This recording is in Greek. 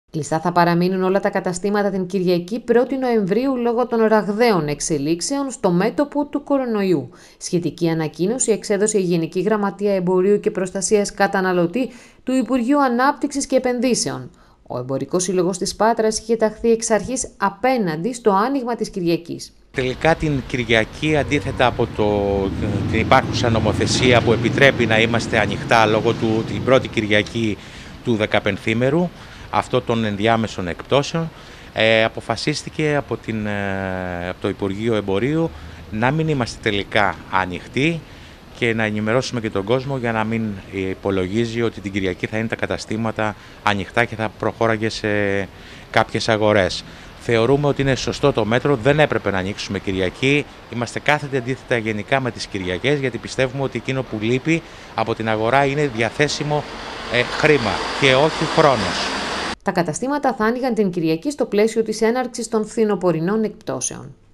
Κλειστά θα παραμείνουν όλα τα καταστήματα την Κυριακή 1η Νοεμβρίου λόγω των ραγδαίων εξελίξεων στο μέτωπο του κορονοϊού. Σχετική ανακοίνωση εξέδωσε η Γενική Γραμματεία Εμπορίου και Προστασίας Καταναλωτή του Υπουργείου Ανάπτυξης και Επενδύσεων. Ο Εμπορικός Σύλλογος της Πάτρας είχε ταχθεί εξ αρχής απέναντι στο άνοιγμα της Κυριακής. Τελικά την Κυριακή, αντίθετα από την υπάρχουσα νομοθεσία που επιτρέπει να είμαστε ανοιχτά λόγω την πρώτη Κυριακή του 15ήμερου, αυτό των ενδιάμεσων εκπτώσεων, αποφασίστηκε από το Υπουργείο Εμπορίου να μην είμαστε τελικά ανοιχτοί και να ενημερώσουμε και τον κόσμο για να μην υπολογίζει ότι την Κυριακή θα είναι τα καταστήματα ανοιχτά και θα προχώραγε σε κάποιες αγορές. Θεωρούμε ότι είναι σωστό το μέτρο, δεν έπρεπε να ανοίξουμε Κυριακή. Είμαστε κάθετα αντίθετα γενικά με τις Κυριακές, γιατί πιστεύουμε ότι εκείνο που λείπει από την αγορά είναι διαθέσιμο χρήμα και όχι χρόνος. Τα καταστήματα θα άνοιγαν την Κυριακή στο πλαίσιο της έναρξης των φθινοπορεινών εκπτώσεων.